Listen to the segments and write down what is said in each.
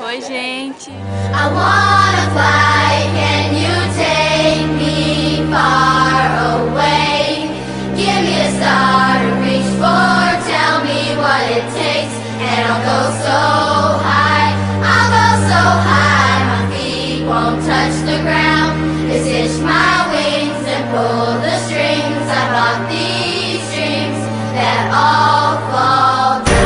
Oi, gente. I wanna fly, can you take me far away? Give me a star to reach for, tell me what it takes, and I'll go so high, my feet won't touch the ground. Just hitch my wings and pull the strings. I bought these dreams that all fall down.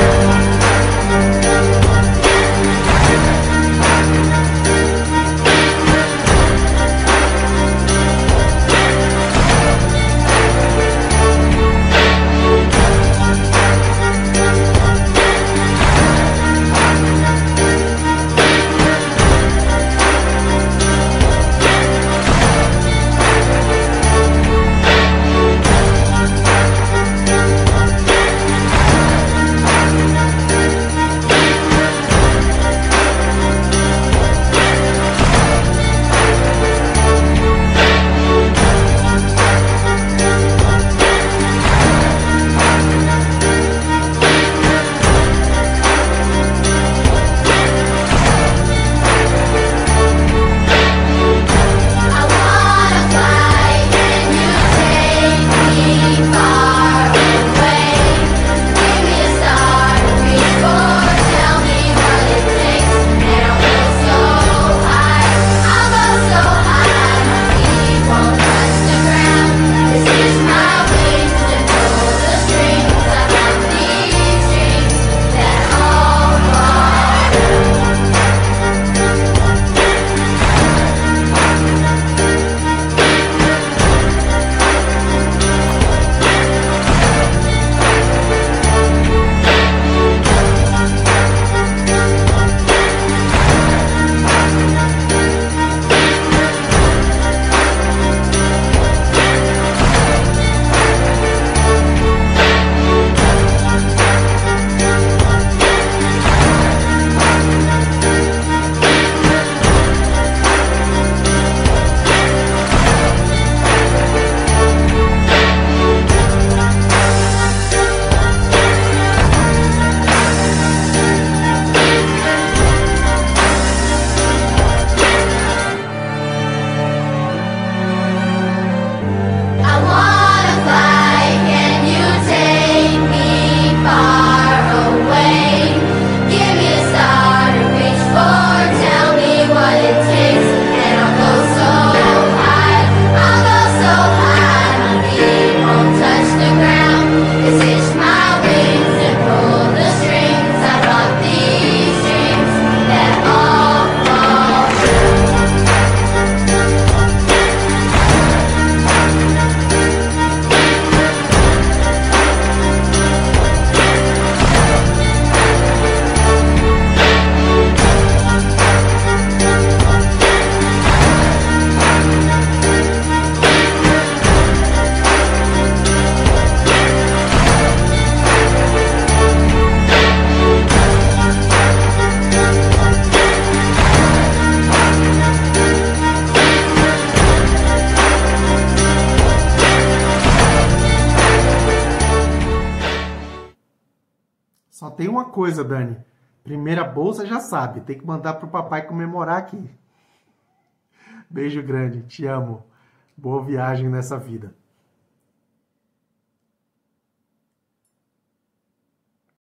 Só tem uma coisa, Dani. Primeira bolsa já sabe, tem que mandar pro papai comemorar aqui. Beijo grande, te amo. Boa viagem nessa vida.